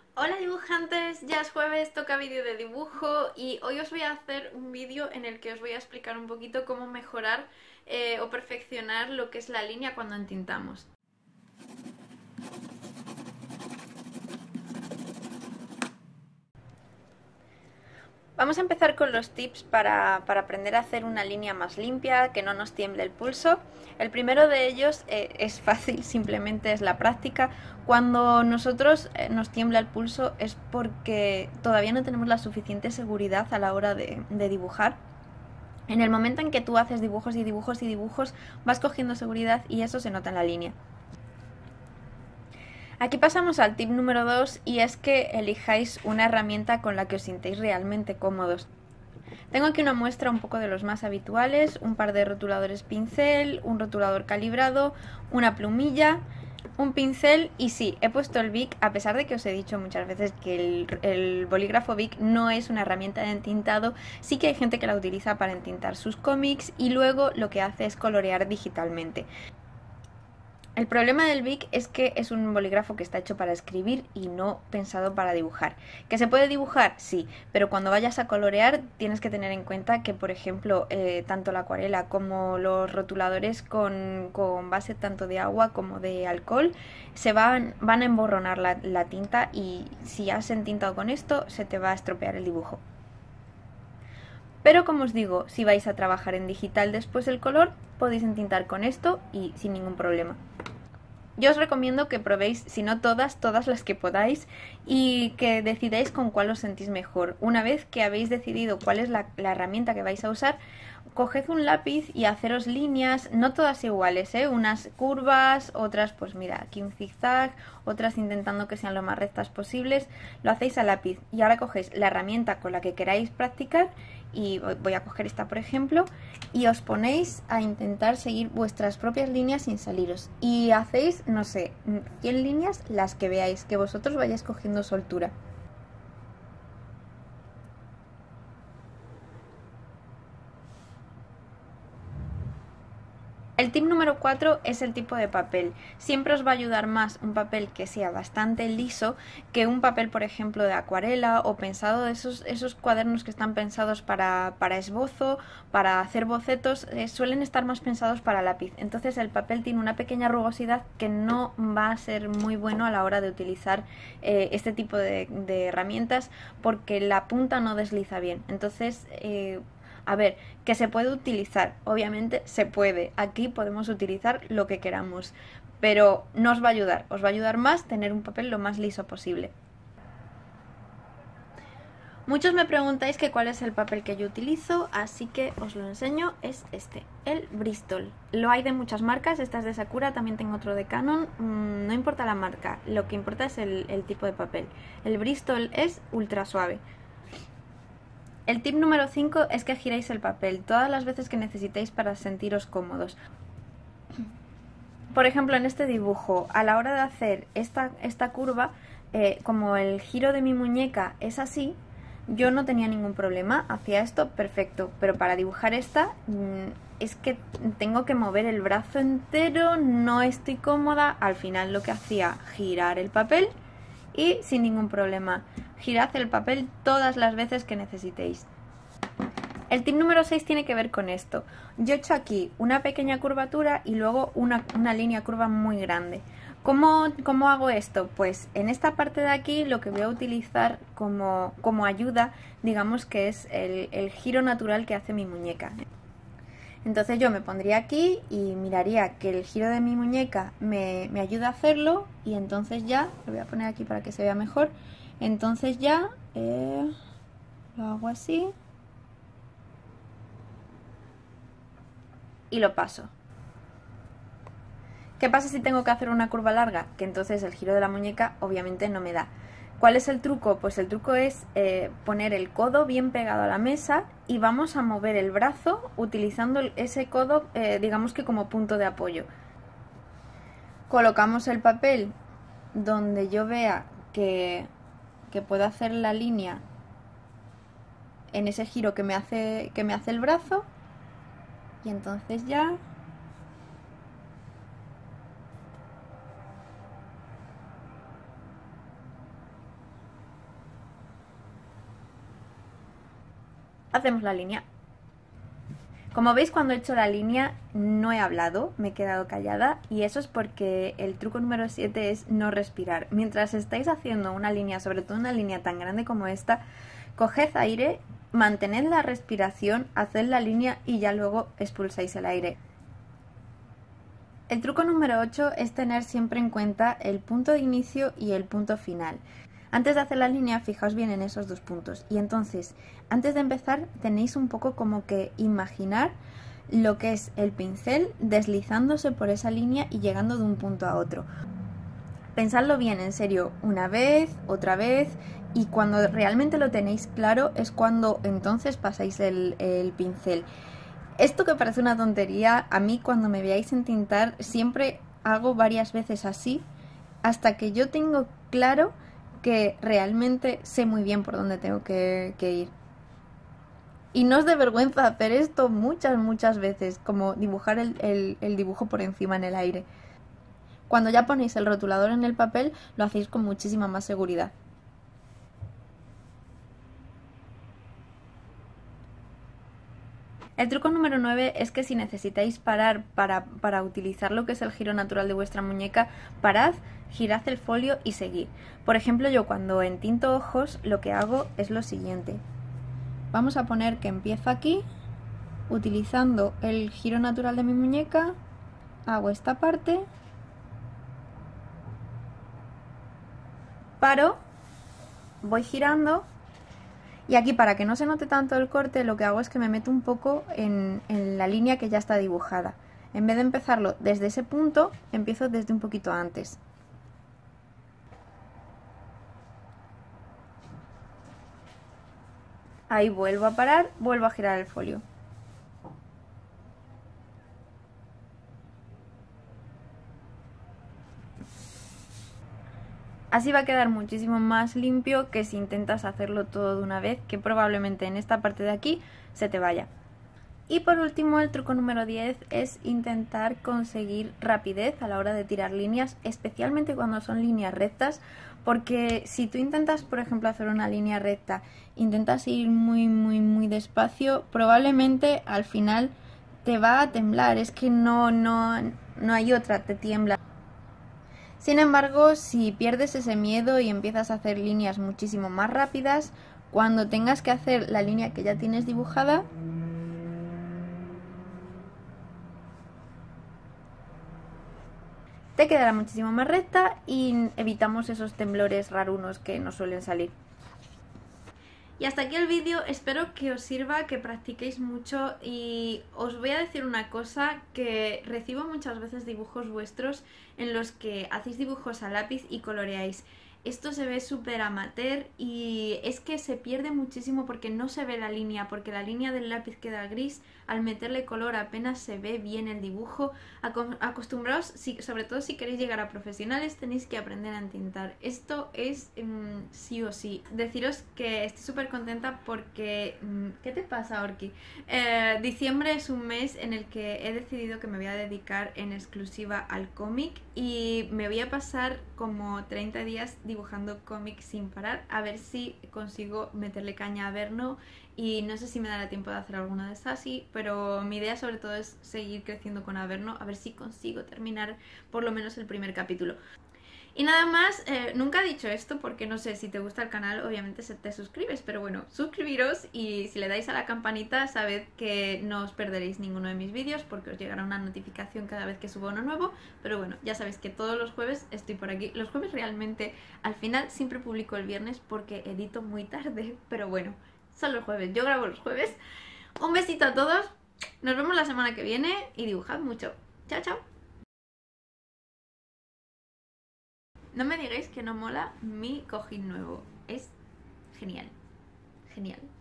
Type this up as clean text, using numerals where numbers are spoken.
Hola dibujantes, ya es jueves, toca vídeo de dibujo y hoy os voy a hacer un vídeo en el que os voy a explicar un poquito cómo mejorar o perfeccionar lo que es la línea cuando entintamos. Vamos a empezar con los tips para aprender a hacer una línea más limpia, que no nos tiemble el pulso. El primero de ellos es fácil, simplemente es la práctica. Cuando nosotros nos tiembla el pulso es porque todavía no tenemos la suficiente seguridad a la hora de dibujar. En el momento en que tú haces dibujos y dibujos y dibujos, vas cogiendo seguridad y eso se nota en la línea. Aquí pasamos al tip número 2 y es que elijáis una herramienta con la que os sintáis realmente cómodos. Tengo aquí una muestra un poco de los más habituales, un par de rotuladores pincel, un rotulador calibrado, una plumilla, un pincel y sí, he puesto el Bic, a pesar de que os he dicho muchas veces que el bolígrafo Bic no es una herramienta de entintado, sí que hay gente que la utiliza para entintar sus cómics y luego lo que hace es colorear digitalmente. El problema del Bic es que es un bolígrafo que está hecho para escribir y no pensado para dibujar. ¿Que se puede dibujar? Sí, pero cuando vayas a colorear tienes que tener en cuenta que, por ejemplo, tanto la acuarela como los rotuladores con base tanto de agua como de alcohol van a emborronar la tinta y si has entintado con esto se te va a estropear el dibujo. Pero como os digo, si vais a trabajar en digital después el color, podéis entintar con esto y sin ningún problema. Yo os recomiendo que probéis, si no todas, todas las que podáis y que decidáis con cuál os sentís mejor. Una vez que habéis decidido cuál es la herramienta que vais a usar, coged un lápiz y haceros líneas, no todas iguales, unas curvas, otras pues mira, aquí un zigzag, otras intentando que sean lo más rectas posibles, lo hacéis a lápiz y ahora cogéis la herramienta con la que queráis practicar y voy a coger esta por ejemplo y os ponéis a intentar seguir vuestras propias líneas sin saliros y hacéis, no sé, 100 líneas las que veáis, que vosotros vayáis cogiendo soltura. El tip número 4 es el tipo de papel. Siempre os va a ayudar más un papel que sea bastante liso que un papel, por ejemplo, de acuarela o pensado de esos cuadernos que están pensados para esbozo, para hacer bocetos, suelen estar más pensados para lápiz. Entonces el papel tiene una pequeña rugosidad que no va a ser muy bueno a la hora de utilizar este tipo de herramientas porque la punta no desliza bien. Entonces a ver, que se puede utilizar, obviamente se puede, aquí podemos utilizar lo que queramos, pero no os va a ayudar, os va a ayudar más tener un papel lo más liso posible. Muchos me preguntáis que cuál es el papel que yo utilizo, así que os lo enseño, es este, el Bristol. Lo hay de muchas marcas, esta es de Sakura, también tengo otro de Canon, no importa la marca, lo que importa es el tipo de papel. El Bristol es ultra suave. El tip número 5 es que giréis el papel todas las veces que necesitéis para sentiros cómodos. Por ejemplo, en este dibujo, a la hora de hacer esta curva, como el giro de mi muñeca es así, yo no tenía ningún problema, hacía esto perfecto, pero para dibujar esta es que tengo que mover el brazo entero, no estoy cómoda, al final lo que hacía, girar el papel y sin ningún problema. Girad el papel todas las veces que necesitéis. El tip número 6 tiene que ver con esto. Yo he hecho aquí una pequeña curvatura y luego una línea curva muy grande. ¿Cómo hago esto? Pues en esta parte de aquí lo que voy a utilizar como ayuda, digamos que es el giro natural que hace mi muñeca. Entonces yo me pondría aquí y miraría que el giro de mi muñeca me ayuda a hacerlo y entonces ya, lo voy a poner aquí para que se vea mejor, entonces ya lo hago así y lo paso. ¿Qué pasa si tengo que hacer una curva larga? Que entonces el giro de la muñeca obviamente no me da. ¿Cuál es el truco? Pues el truco es poner el codo bien pegado a la mesa y vamos a mover el brazo utilizando ese codo, digamos que como punto de apoyo. Colocamos el papel donde yo vea que puedo hacer la línea en ese giro que me hace el brazo y entonces ya hacemos la línea. Como veis, cuando he hecho la línea no he hablado, me he quedado callada, y eso es porque el truco número 7 es no respirar. Mientras estáis haciendo una línea, sobre todo una línea tan grande como esta, coged aire, mantened la respiración, haced la línea y ya luego expulsáis el aire. El truco número 8 es tener siempre en cuenta el punto de inicio y el punto final. Antes de hacer la línea, fijaos bien en esos dos puntos. Y entonces, antes de empezar, tenéis un poco como que imaginar lo que es el pincel deslizándose por esa línea y llegando de un punto a otro. Pensadlo bien, en serio, una vez, otra vez, y cuando realmente lo tenéis claro es cuando entonces pasáis el pincel. Esto que parece una tontería, a mí cuando me veáis entintar siempre hago varias veces así, hasta que yo tengo claro que realmente sé muy bien por dónde tengo que ir. Y no os dé vergüenza hacer esto muchas veces, como dibujar el dibujo por encima en el aire. Cuando ya ponéis el rotulador en el papel, lo hacéis con muchísima más seguridad. El truco número 9 es que si necesitáis parar para utilizar lo que es el giro natural de vuestra muñeca, parad, girad el folio y seguid. Por ejemplo, yo cuando entinto ojos lo que hago es lo siguiente. Vamos a poner que empiezo aquí, utilizando el giro natural de mi muñeca, hago esta parte, paro, voy girando. Y aquí, para que no se note tanto el corte, lo que hago es que me meto un poco en la línea que ya está dibujada. En vez de empezarlo desde ese punto, empiezo desde un poquito antes. Ahí vuelvo a parar, vuelvo a girar el folio. Así va a quedar muchísimo más limpio que si intentas hacerlo todo de una vez, que probablemente en esta parte de aquí se te vaya. Y por último, el truco número 10 es intentar conseguir rapidez a la hora de tirar líneas, especialmente cuando son líneas rectas, porque si tú intentas, por ejemplo, hacer una línea recta, intentas ir muy despacio, probablemente al final te va a temblar, es que no hay otra, te tiembla. Sin embargo, si pierdes ese miedo y empiezas a hacer líneas muchísimo más rápidas, cuando tengas que hacer la línea que ya tienes dibujada, te quedará muchísimo más recta y evitamos esos temblores rarunos que nos suelen salir. Y hasta aquí el vídeo, espero que os sirva, que practiquéis mucho, y os voy a decir una cosa, que recibo muchas veces dibujos vuestros en los que hacéis dibujos a lápiz y coloreáis. Esto se ve súper amateur y es que se pierde muchísimo porque no se ve la línea, porque la línea del lápiz queda gris, al meterle color apenas se ve bien el dibujo. Acostumbraos, sobre todo si queréis llegar a profesionales, tenéis que aprender a entintar. Esto es sí o sí. Deciros que estoy súper contenta porque... ¿qué te pasa, Orki? Diciembre es un mes en el que he decidido que me voy a dedicar en exclusiva al cómic y me voy a pasar como 30 días dibujando cómics sin parar, a ver si consigo meterle caña a Averno, y no sé si me dará tiempo de hacer alguna de Sassy, pero mi idea sobre todo es seguir creciendo con Averno, a ver si consigo terminar por lo menos el primer capítulo. Y nada más, nunca he dicho esto porque no sé, si te gusta el canal obviamente te suscribes, pero bueno, suscribiros, y si le dais a la campanita sabed que no os perderéis ninguno de mis vídeos porque os llegará una notificación cada vez que subo uno nuevo. Pero bueno, ya sabéis que todos los jueves estoy por aquí. Los jueves realmente, al final siempre publico el viernes porque edito muy tarde, pero bueno, son los jueves, yo grabo los jueves. Un besito a todos, nos vemos la semana que viene y dibujad mucho. Chao, chao. No me digáis que no mola mi cojín nuevo. Es genial. Genial.